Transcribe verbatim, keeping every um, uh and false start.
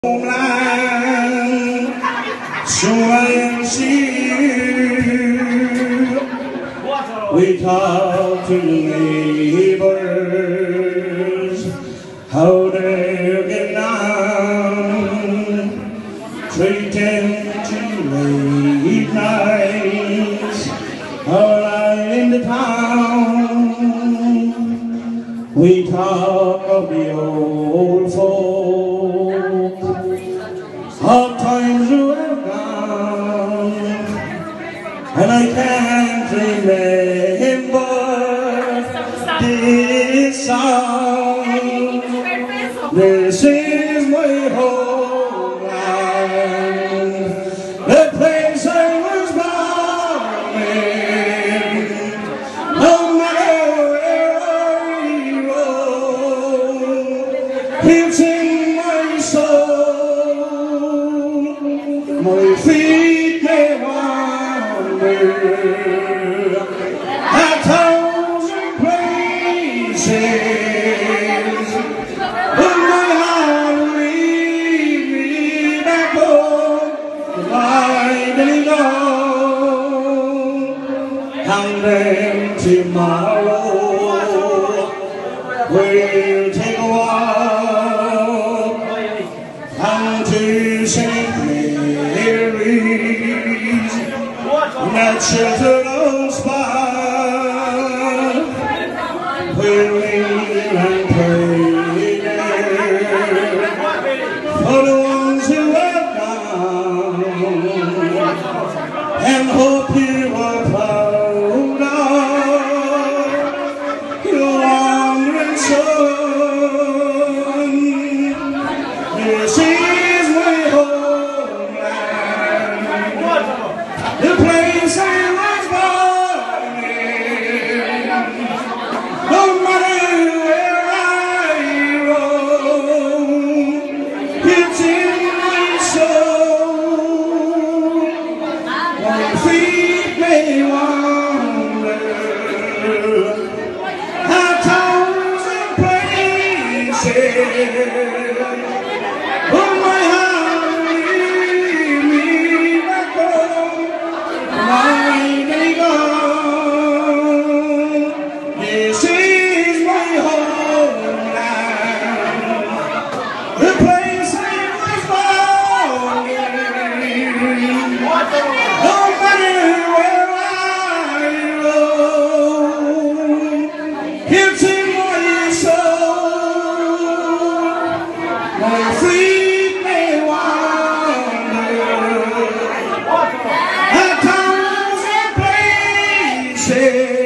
homeland, so I am here. We talk to the neighbors, how they're getting on, treat them to late nights, all out in the town. We talk of the old folk, of times who have gone, and I can't remember this song. This is my homeland, the place I was born in. No matter where I roam, it's in my soul. My feet may wander a thousand places, but my heart will lead me back home to my daily home. And then tomorrow we'll take a walk down to Saint Mary's, that sheltered old spot, where we'll and pray there for the ones who have gone, and hope you are proud of your wandering son. This is my homeland, the place I was born in. No matter where I roam, it's in my soul. My feet may wander a thousand places, but my heart will lead me back home. My daily home. This is my homeland, the place I was born in. No matter where I roam, it's in my soul. My feet may wander a thousand places,